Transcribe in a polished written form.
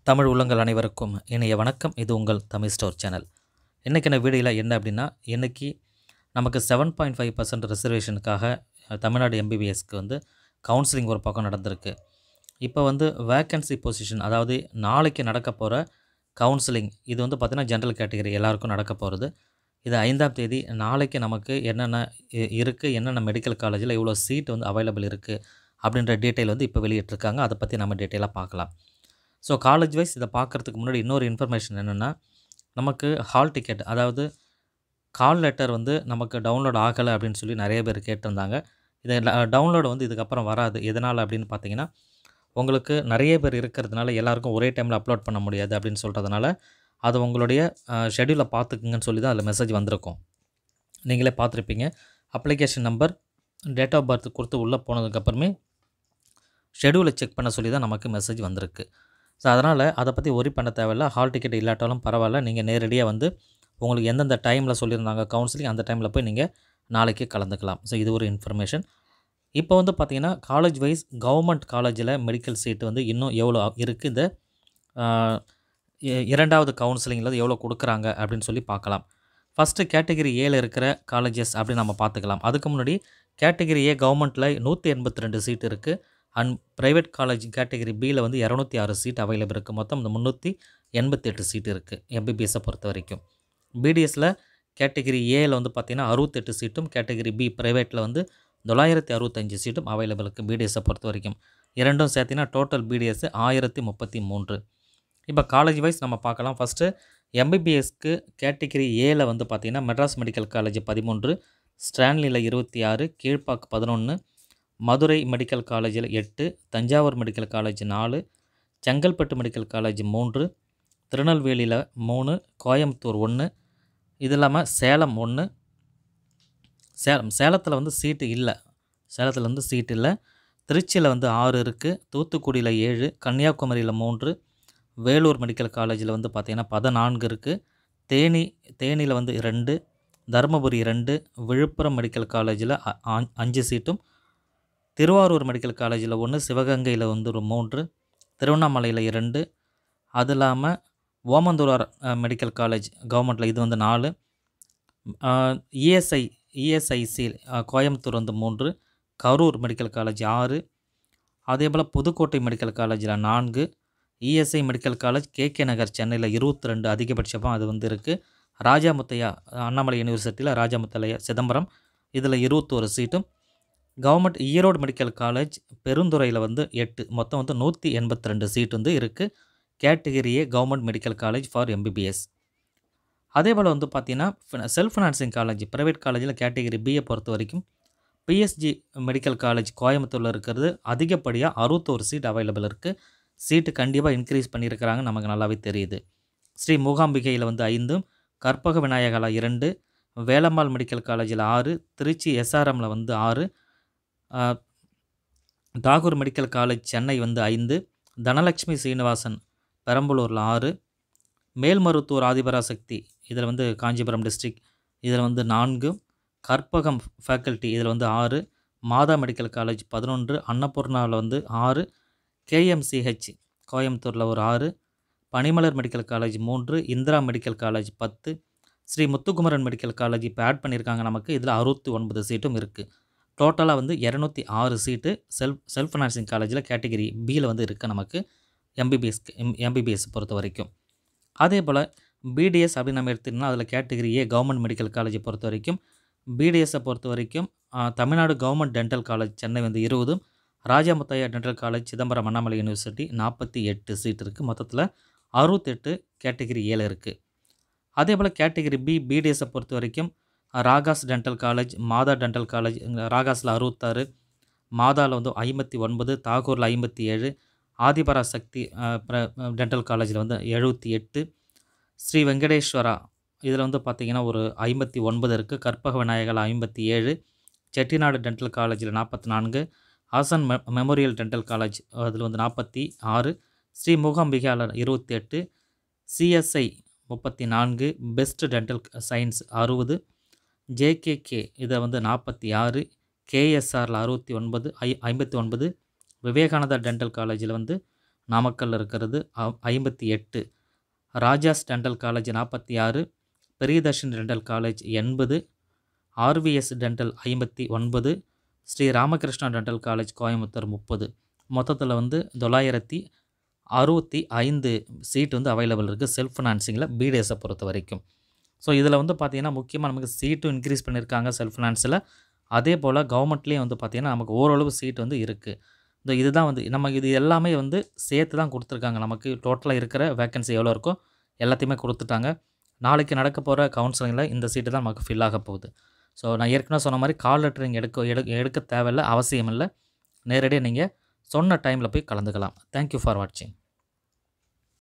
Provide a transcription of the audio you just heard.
தமிழ் உள்ளங்கள் அனைவருக்கும் இனிய வணக்கம். இது உங்கள் தமிழ் ஸ்டோர் சேனல். இன்றைக்கான வீடியோவில் என்ன அப்படின்னா, இன்றைக்கி நமக்கு 7.5% ரிசர்வேஷனுக்காக தமிழ்நாடு எம்பிபிஎஸ்க்கு வந்து கவுன்சிலிங் ஒரு பக்கம் நடந்திருக்கு. இப்போ வந்து வேக்கன்சி பொசிஷன், அதாவது நாளைக்கு நடக்க போகிற கவுன்சிலிங், இது வந்து பார்த்திங்கன்னா ஜென்ரல் கேட்டகரி எல்லாருக்கும் நடக்க போகிறது. இது 5ஆம் தேதி நாளைக்கு நமக்கு என்னென்ன இருக்குது, என்னென்ன மெடிக்கல் காலேஜில் இவ்வளோ சீட் வந்து அவைலபிள் இருக்குது அப்படின்ற டீட்டெயில் வந்து இப்போ வெளியிட்டிருக்காங்க. அதை பற்றி நம்ம டீட்டெயிலாக பார்க்கலாம். ஸோ காலேஜ் வைஸ் இதை பார்க்குறதுக்கு முன்னாடி இன்னொரு இன்ஃபர்மேஷன் என்னென்னா, நமக்கு ஹால் டிக்கெட், அதாவது கால் லெட்டர் வந்து நமக்கு டவுன்லோட் ஆகலை அப்படின்னு சொல்லி நிறைய பேர் கேட்டிருந்தாங்க. இதை டவுன்லோடு வந்து இதுக்கப்புறம் வராது. எதனால் அப்படின்னு பார்த்தீங்கன்னா, உங்களுக்கு நிறைய பேர் இருக்கிறதுனால எல்லாருக்கும் ஒரே டைமில் அப்லோட் பண்ண முடியாது அப்படின்னு சொல்கிறதுனால, அது உங்களுடைய ஷெட்யூலை பார்த்துக்குங்கன்னு சொல்லி தான் அதில் மெசேஜ் வந்திருக்கும். நீங்களே பார்த்துருப்பீங்க. Application number, date of birth கொடுத்து உள்ளே போனதுக்கப்புறமே ஷெட்யூலை செக் பண்ண சொல்லி தான் நமக்கு மெசேஜ் வந்திருக்கு. ஸோ அதனால் அதை பற்றி ஒரி பண்ண தேவையில்ல. ஹால் டிக்கெட் இல்லாட்டாலும் பரவாயில்ல. நீங்கள் நேரடியாக வந்து உங்களுக்கு எந்தெந்த டைமில் சொல்லியிருந்தாங்க கவுன்சிலிங், அந்த டைமில் போய் நீங்கள் நாளைக்கு கலந்துக்கலாம். ஸோ இது ஒரு இன்ஃபர்மேஷன். இப்போ வந்து பார்த்திங்கன்னா, காலேஜ் வைஸ் கவர்மெண்ட் காலேஜில் மெடிக்கல் சீட்டு வந்து இன்னும் எவ்வளோ இருக்குது, இந்த இரண்டாவது கவுன்சிலிங்கில் எவ்வளோ கொடுக்குறாங்க அப்படின்னு சொல்லி பார்க்கலாம். ஃபஸ்ட்டு கேட்டகிரி ஏல இருக்கிற காலேஜஸ் அப்படின்னு நம்ம பார்த்துக்கலாம். அதுக்கு முன்னாடி கேட்டகிரி ஏ கவர்மெண்ட்டில் 182 சீட் இருக்குது. அண்ட் ப்ரைவேட் காலேஜ் கேட்டகிரி பியில் வந்து 206 சீட் அவைலபிள் இருக்குது. மொத்தம் இந்த 388 சீட் இருக்குது எம்பிபிஎஸ்ஸை பொறுத்த வரைக்கும். பிடிஎஸில் கேட்டகிரி ஏயில் வந்து பார்த்திங்கன்னா 68 சீட்டும், கேட்டகிரி பி ப்ரைவேட்டில் வந்து 965 சீட்டும் அவைலபிள் இருக்குது பிடிஎஸை பொறுத்த வரைக்கும். இரண்டும் சேர்த்திங்கன்னா டோட்டல் பிடிஎஸ் 1033. இப்போ காலேஜ் வைஸ் நம்ம பார்க்கலாம். ஃபஸ்ட்டு எம்பிபிஎஸ்க்கு கேட்டகிரி ஏல வந்து பார்த்திங்கன்னா மெட்ராஸ் மெடிக்கல் காலேஜ் 13, ஸ்டான்லியில் 26, கீழ்ப்பாக்கு 11, மதுரை மெடிக்கல் காலேஜில் 8, Thanjavur medical college 4, Chengalpattu medical college 3, திருநெல்வேலியில் 3, கோயம்புத்தூர் 1, இது இல்லாமல் சேலம் 1. சேலத்தில் வந்து சீட்டு இல்லை. சேலத்தில் வந்து சீட் இல்லை. திருச்சியில் வந்து 6 இருக்குது, தூத்துக்குடியில் 7, கன்னியாகுமரியில் 3, வேலூர் மெடிக்கல் காலேஜில் வந்து பார்த்திங்கன்னா 14 இருக்குது, தேனியில் வந்து 2, தருமபுரி 2, விழுப்புரம் மெடிக்கல் காலேஜில் 5 சீட்டும், திருவாரூர் மெடிக்கல் காலேஜில் 1, சிவகங்கையில் வந்து ஒரு 3, திருவண்ணாமலையில் 2, அது இல்லாமல் ஓமந்தூரார் மெடிக்கல் காலேஜ் கவர்மெண்ட்டில் இது வந்து 4, இஎஸ்ஐசி கோயம்புத்தூர் வந்து 3, கரூர் மெடிக்கல் காலேஜ் 6, அதே போல் புதுக்கோட்டை மெடிக்கல் காலேஜில் 4, ESI medical college KK Nagar சென்னையில் 22 அதிகபட்சமாக அது வந்து இருக்குது. ராஜாமுத்தையா அண்ணாமலை யூனிவர்சிட்டியில் ராஜாமுத்தையா சிதம்பரம், இதில் 21 சீட்டும், கவர்மெண்ட் ஈரோடு மெடிக்கல் காலேஜ் பெருந்துறையில் வந்து 8, மொத்தம் வந்து 182 சீட் வந்து இருக்குது கேட்டகிரியே government medical college for MBBS. அதே போல் வந்து பார்த்திங்கன்னா செல்ஃப் ஃபினான்சிங் காலேஜ் ப்ரைவேட் காலேஜில் கேட்டகிரி பியை பொறுத்த வரைக்கும் பிஎஸ்ஜி மெடிக்கல் காலேஜ் கோயம்புத்தூரில் இருக்கிறது அதிகப்படியாக 61 சீட் அவைலபிள் இருக்குது. சீட்டு கண்டிப்பாக இன்க்ரீஸ் பண்ணியிருக்கிறாங்க, நமக்கு நல்லாவே தெரியுது. ஸ்ரீ மூகாம்பிகையில் வந்து 5, கற்பக விநாயகலா 2, வேலம்மாள் மெடிக்கல் காலேஜில் 6, திருச்சி எஸ்ஆர்எம்மில் வந்து 6, தாகூர் மெடிக்கல் காலேஜ் சென்னை வந்து 5, தனலட்சுமி சீனிவாசன் பெரம்பலூரில் 6, மேல்மருத்தூர் ஆதிபராசக்தி இதில் வந்து காஞ்சிபுரம் டிஸ்ட்ரிக்ட் இதில் வந்து 4, கற்பகம் ஃபேக்கல்ட்டி இதில் வந்து 6, மாதா மெடிக்கல் காலேஜ் 11, அன்னபூர்ணாவில் வந்து 6, கேஎம்சிஹெச் கோயம்புத்தூரில் ஒரு 6, Panimalar medical college 3, Indira medical college 10, Sri Muthukumaran medical college இப்போ ஆட் பண்ணியிருக்காங்க நமக்கு, இதில் 69 சீட்டும் இருக்குது. டோட்டலாக வந்து 206 சீட்டு செல்ஃப் ஃபினான்சிங் காலேஜில் கேட்டகிரி பியில் வந்து இருக்குது நமக்கு எம்பிபிஎஸ் பொறுத்த வரைக்கும். அதே போல் பிடிஎஸ் அப்படின்னு நம்ம எடுத்துக்கிட்டோம்னா அதில் கேட்டகிரி ஏ கவர்மெண்ட் மெடிக்கல் காலேஜை பொறுத்த வரைக்கும் பிடிஎஸை பொறுத்த வரைக்கும் Tamil Nadu government dental college Chennai வந்து 20, Rajah Muthiah dental college Chidambaram Annamalai university 48 seat இருக்குது. மொத்தத்தில் 68 கேட்டகிரி ஏல இருக்குது. அதே போல் கேட்டகிரி பி பிடிஎஸை பொறுத்த வரைக்கும் Ragas dental college, Madha dental college, ராகாஸில் 66, மாதாவில் வந்து 59, தாகூரில் 57, ஆதிபராசக்தி டென்டல் காலேஜில் வந்து 78, ஸ்ரீ வெங்கடேஸ்வரா இதில் வந்து பார்த்திங்கன்னா ஒரு 59 இருக்குது, கற்பக விநாயகலா 57, செட்டிநாடு டென்டல் காலேஜில் 44, ஹாசன் மெமோரியல் டென்டல் காலேஜ் அதில் வந்து 46, ஸ்ரீ மூகாம்பிகாவில் 28, CSI 34, best dental science 60, JKK இதை வந்து 46, கேஎஸ்ஆரில் 69, 59, விவேகானந்தா டென்டல் காலேஜில் வந்து நாமக்கல்ல இருக்கிறது 58, Rajas dental college 46, Priyadarshini dental college 80, RVS dental 59, Sri Ramakrishna dental college Coimbatore 30. மொத்தத்தில் வந்து 965 சீட் வந்து அவைலபிள் இருக்குது செல்ஃப் ஃபினான்சிங்கில் பிடேஸை பொறுத்த வரைக்கும். ஸோ இதில் வந்து பார்த்திங்கன்னா முக்கியமாக நமக்கு சீட்டும் இன்க்ரீஸ் பண்ணியிருக்காங்க செல்ஃப் ஃபினான்ஸில். அதே போல் கவர்மெண்ட்லேயும் வந்து பார்த்திங்கன்னா நமக்கு ஓரளவு சீட் வந்து இருக்குது. இதுதான் வந்து நமக்கு இது எல்லாமே வந்து சேர்த்து தான் கொடுத்துருக்காங்க. நமக்கு டோட்டலாக இருக்கிற வேக்கன்சி எவ்வளோ இருக்கோ எல்லாத்தையுமே கொடுத்துட்டாங்க. நாளைக்கு நடக்க போகிற கவுன்சிலிங்கில் இந்த சீட்டு தான் நமக்கு ஃபில் ஆக போகுது. ஸோ நான் ஏற்கனவே சொன்ன மாதிரி கால் லெட்டரிங் எடுக்க தேவையில்லை, அவசியம் இல்லை. நேரடியாக நீங்கள் சொன்ன டைமில் போய் கலந்துக்கலாம். தேங்க்யூ ஃபார் வாட்சிங்.